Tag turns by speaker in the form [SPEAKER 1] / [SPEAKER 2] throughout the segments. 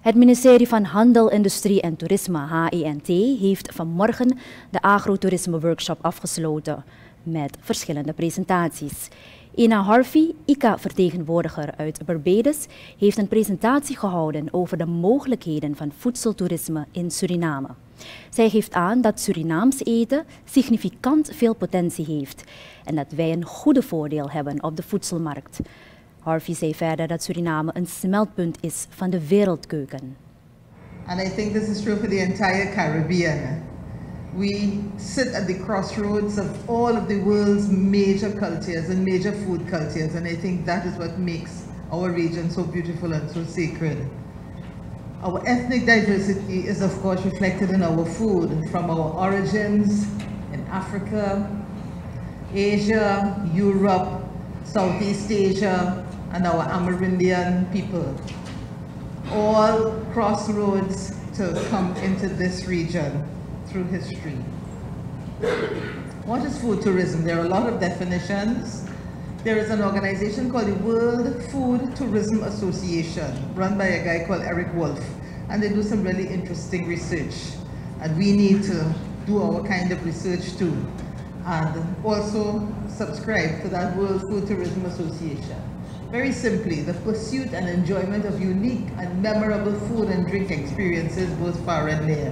[SPEAKER 1] Het ministerie van Handel, Industrie en Toerisme, HINT, heeft vanmorgen de agrotourisme workshop afgesloten met verschillende presentaties. Ina Harvey, ICA-vertegenwoordiger uit Barbados, heeft een presentatie gehouden over de mogelijkheden van voedseltoerisme in Suriname. Zij geeft aan dat Surinaams eten significant veel potentie heeft en dat wij een goede voordeel hebben op de voedselmarkt. Harvey zei verder dat Suriname een smeltpunt is van de wereldkeuken.
[SPEAKER 2] And I think this is true for the entire Caribbean. We sit at the crossroads of all of the world's major cultures and major food cultures, and I think that is what makes our region so beautiful and so sacred. Our ethnic diversity is of course reflected in our food, from our origins in Africa, Asia, Europe, Southeast Asia, and our Amerindian people. All crossroads to come into this region through history. What is food tourism? There are a lot of definitions. There is an organization called the World Food Tourism Association, run by a guy called Eric Wolf, and they do some really interesting research. And we need to do our kind of research too, and also subscribe to that World Food Tourism Association. Very simply, the pursuit and enjoyment of unique and memorable food and drink experiences both far and near.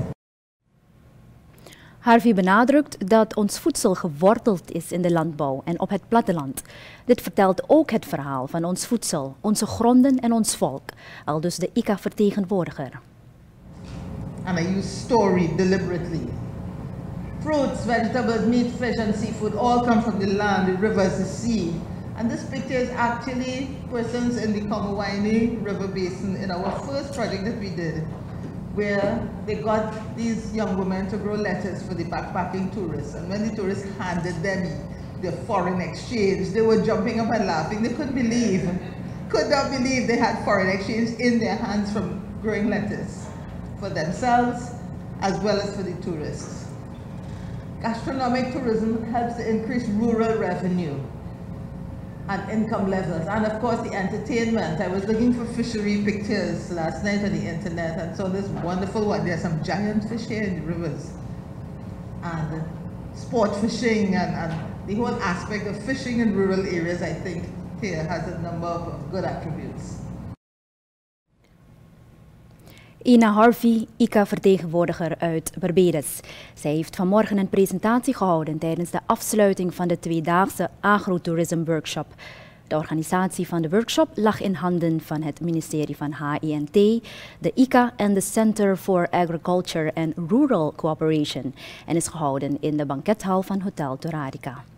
[SPEAKER 1] Harvey benadrukt dat ons voedsel geworteld is in de landbouw en op het platteland. Dit vertelt ook het verhaal van ons voedsel, onze gronden en ons volk, aldus de ICA-vertegenwoordiger.
[SPEAKER 2] And I use story deliberately. Fruits, vegetables, meat, fish and seafood all come from the land, the rivers, the sea. And this picture is actually persons in the Komawaini River Basin in our first project that we did, where they got these young women to grow lettuce for the backpacking tourists. And when the tourists handed them the foreign exchange, they were jumping up and laughing. They could not believe they had foreign exchange in their hands from growing lettuce for themselves as well as for the tourists. Gastronomic tourism helps to increase rural revenue and income levels, and of course the entertainment. I was looking for fishery pictures last night on the internet and saw this wonderful one. There's some giant fish here in the rivers, and sport fishing and the whole aspect of fishing in rural areas, I think here has a number of good attributes.
[SPEAKER 1] Ina Harvey, ICA-vertegenwoordiger uit Barbados. Zij heeft vanmorgen een presentatie gehouden tijdens de afsluiting van de tweedaagse agrotourism workshop. De organisatie van de workshop lag in handen van het ministerie van HINT, de ICA en de Center for Agriculture and Rural Cooperation en is gehouden in de bankethal van Hotel Torarica.